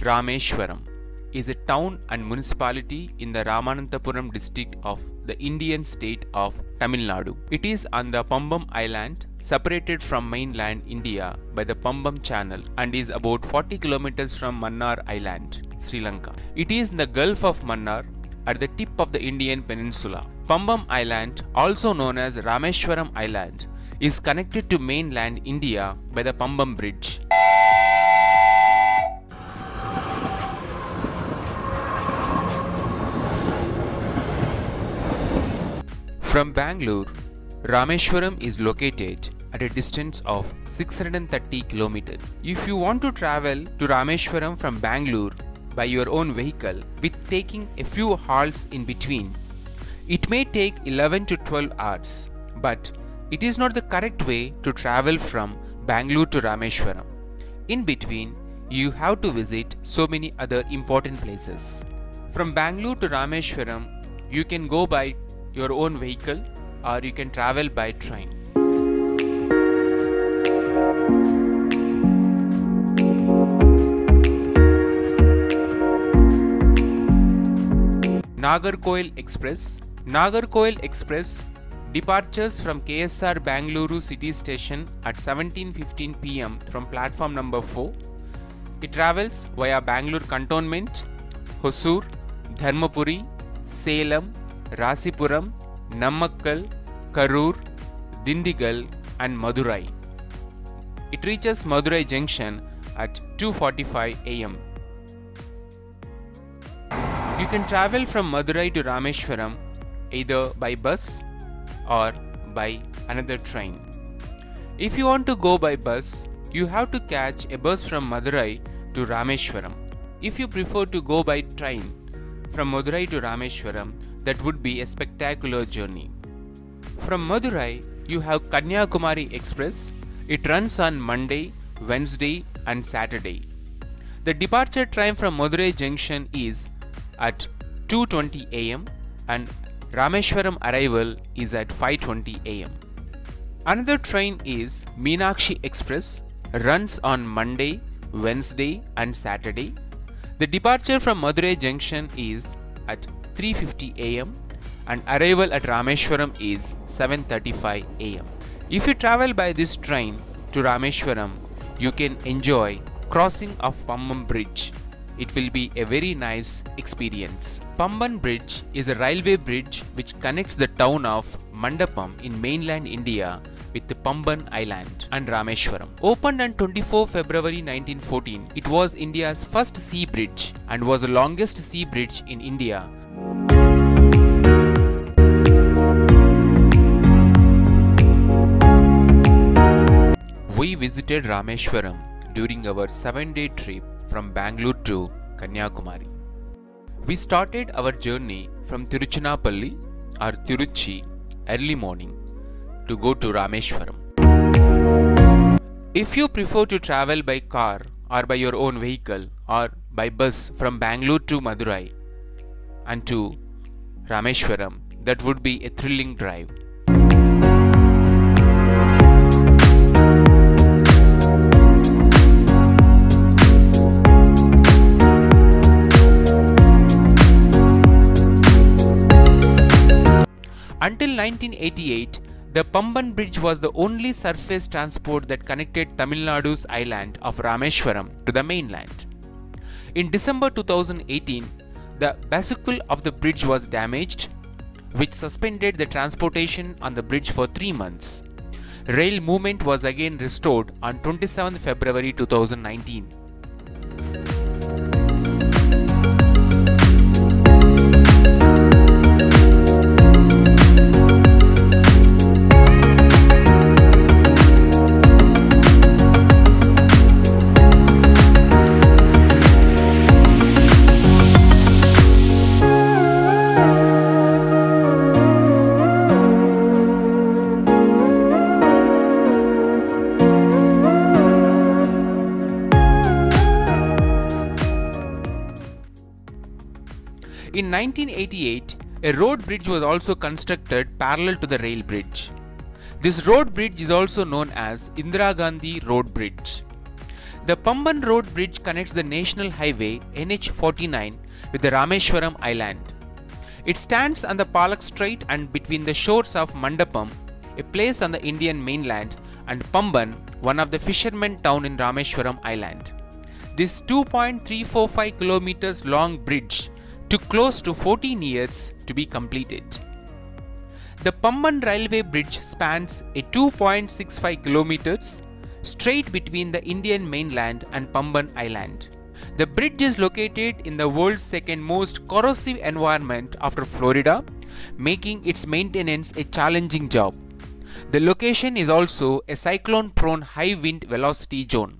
Rameswaram is a town and municipality in the Ramanathapuram district of the Indian state of Tamil Nadu. It is on the Pamban Island, separated from mainland India by the Pamban Channel, and is about 40 kilometers from Mannar Island, Sri Lanka. It is in the Gulf of Mannar at the tip of the Indian peninsula. Pamban Island, also known as Rameshwaram Island, is connected to mainland India by the Pamban Bridge. From Bangalore, Rameswaram is located at a distance of 630 kilometers. If you want to travel to Rameswaram from Bangalore by your own vehicle with taking a few halts in between, it may take 11 to 12 hours, but it is not the correct way to travel from Bangalore to Rameswaram. In between, you have to visit so many other important places. From Bangalore to Rameswaram, you can go by your own vehicle or you can travel by train. Nagarkoil Express. Nagarkoil Express departures from KSR Bangalore City Station at 17:15 p.m. from platform number 4. It travels via Bangalore Cantonment, Hosur, Dharmapuri, Salem, Rasipuram, Namakkal, Karur, Dindigal and Madurai. It reaches Madurai Junction at 2:45 am. You can travel from Madurai to Rameswaram either by bus or by another train. If you want to go by bus, you have to catch a bus from Madurai to Rameswaram. If you prefer to go by train from Madurai to Rameswaram, that would be a spectacular journey. From Madurai, you have Kanyakumari Express. It runs on Monday, Wednesday and Saturday. The departure time from Madurai Junction is at 2:20 am and Rameswaram arrival is at 5:20 am. Another train is Meenakshi Express, runs on Monday, Wednesday and Saturday. The departure from Madurai Junction is at 3:50 am and arrival at Rameswaram is 7:35 am. If you travel by this train to Rameswaram, you can enjoy crossing of Pamban Bridge. It will be a very nice experience. Pamban Bridge is a railway bridge which connects the town of Mandapam in mainland India with the Pamban Island and Rameswaram. Opened on 24 February 1914, it was India's first sea bridge and was the longest sea bridge in India. We visited Rameswaram during our 7-day trip from Bangalore to Kanyakumari. We started our journey from Tiruchinappalli or Tiruchi early morning to go to Rameswaram. If you prefer to travel by car or by your own vehicle or by bus from Bangalore to Madurai and to Rameswaram, that would be a thrilling drive. Until 1988, the Pamban Bridge was the only surface transport that connected Tamil Nadu's island of Rameswaram to the mainland. In December 2018, the bicycle of the bridge was damaged, which suspended the transportation on the bridge for 3 months. Rail movement was again restored on 27 February 2019. In 1988, a road bridge was also constructed parallel to the rail bridge. This road bridge is also known as Indira Gandhi Road Bridge. The Pamban Road Bridge connects the National Highway NH49 with the Rameswaram Island. It stands on the Palak Strait and between the shores of Mandapam, a place on the Indian mainland, and Pamban, one of the fishermen town in Rameswaram Island. This 2.345 kilometers long bridge took close to 14 years to be completed. The Pamban Railway Bridge spans a 2.65 kilometers straight between the Indian mainland and Pamban Island. The bridge is located in the world's second most corrosive environment after Florida, making its maintenance a challenging job. The location is also a cyclone-prone high wind velocity zone.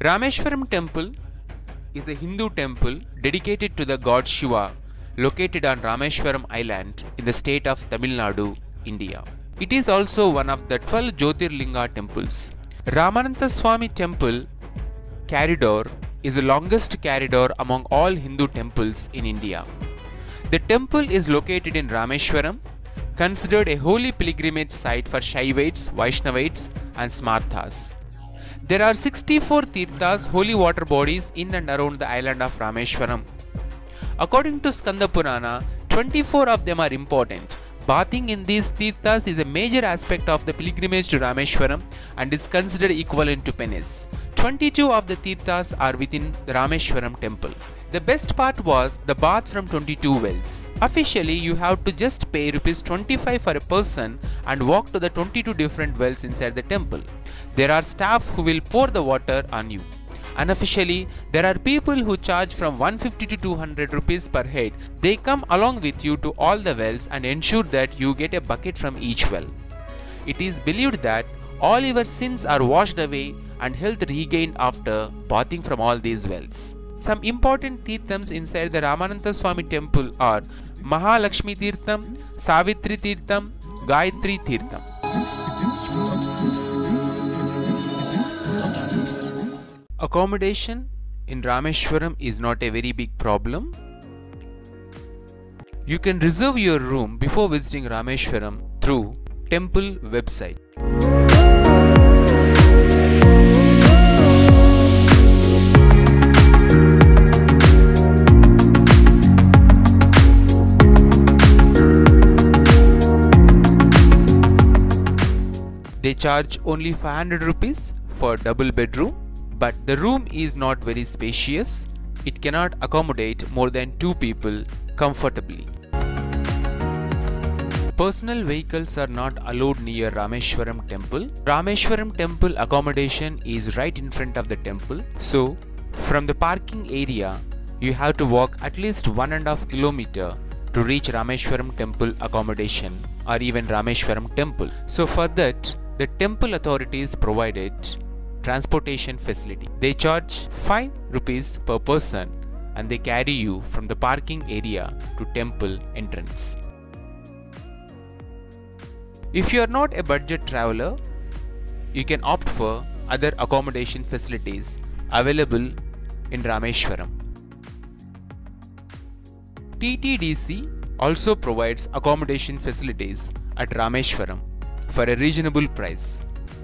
Rameswaram Temple is a Hindu temple dedicated to the god Shiva, located on Rameswaram Island in the state of Tamil Nadu, India. It is also one of the 12 Jyotirlinga temples. Ramanathaswamy Temple corridor is the longest corridor among all Hindu temples in India. The temple is located in Rameswaram, considered a holy pilgrimage site for Shaivas, Vaishnavas and Smarthas. There are 64 tirthas, holy water bodies in and around the island of Rameswaram. According to Skanda Purana, 24 of them are important. Bathing in these tirthas is a major aspect of the pilgrimage to Rameswaram and is considered equivalent to penance. 22 of the tirthas are within the Rameswaram temple. The best part was the bath from 22 wells. Officially, you have to just pay ₹25 for a person and walk to the 22 different wells inside the temple. There are staff who will pour the water on you. Unofficially, there are people who charge from 150 to 200 rupees per head. They come along with you to all the wells and ensure that you get a bucket from each well. It is believed that all your sins are washed away and health regained after bathing from all these wells. Some important tirthams inside the Ramanathaswamy temple are Mahalakshmi Tirtham, Savitri Tirtham, Gayatri Tirtham. Accommodation in Rameswaram is not a very big problem. You can reserve your room before visiting Rameswaram through temple website. They charge only 500 rupees for double bedroom, but the room is not very spacious. It cannot accommodate more than 2 people comfortably. Personal vehicles are not allowed near Rameswaram temple. Rameswaram temple accommodation is right in front of the temple. So, from the parking area, you have to walk at least 1.5 kilometers to reach Rameswaram temple accommodation or even Rameswaram temple. So for that, the temple authorities provided transportation facility. They charge 5 rupees per person and they carry you from the parking area to temple entrance. If you are not a budget traveler, you can opt for other accommodation facilities available in Rameswaram. TTDC also provides accommodation facilities at Rameswaram for a reasonable price.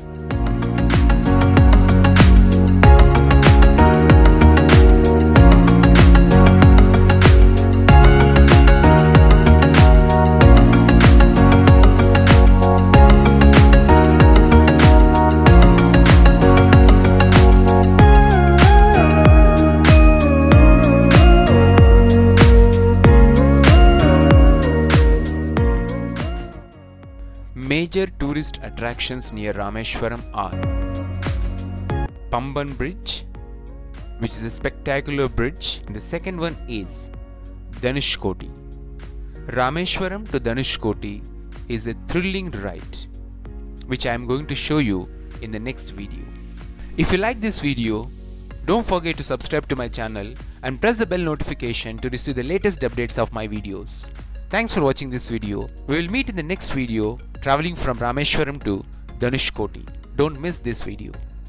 Major tourist attractions near Rameswaram are Pamban Bridge, which is a spectacular bridge, and the second one is Dhanushkoti. Rameswaram to Dhanushkoti is a thrilling ride, which I am going to show you in the next video. If you like this video, don't forget to subscribe to my channel and press the bell notification to receive the latest updates of my videos. Thanks for watching this video. We will meet in the next video traveling from Rameswaram to Dhanushkoti. Don't miss this video.